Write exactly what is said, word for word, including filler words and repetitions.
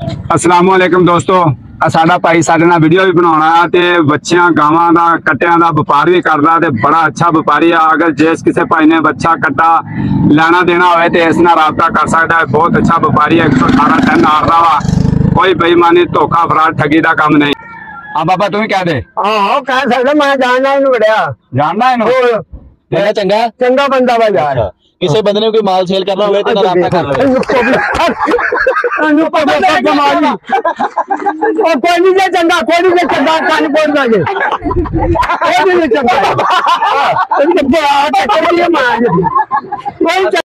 अस्सलाम वालेकुम दोस्तों, साडा भाई साडे नाल वीडियो भी बनाउणा ते बच्चियां गावां दा कट्टियां दा व्यापार भी करदा ते बड़ा अच्छा व्यापारी है। अगर जिस किसी भाई ने बच्चा कट्टा लेना देना होवे ते इस नाल राबता कर सकदा है। बहुत अच्छा व्यापारी है। एक सौ अठारह टन आरदा वा, कोई बेईमानी धोखा फराड ठगी दा काम नहीं। हाँ बाबा तू भी कह दे। हाँ कह सकदा, मैं जानना इनू बड़िया जानना इनू चंगा चंगा चंगा बंदा वा यार। किसी बंदे ने कोई माल सेल करना होवे ते राबता कर लवे। कोई नहीं चंगा, कोई नहीं चंगा, कान बोल दे कोई नहीं चंगा।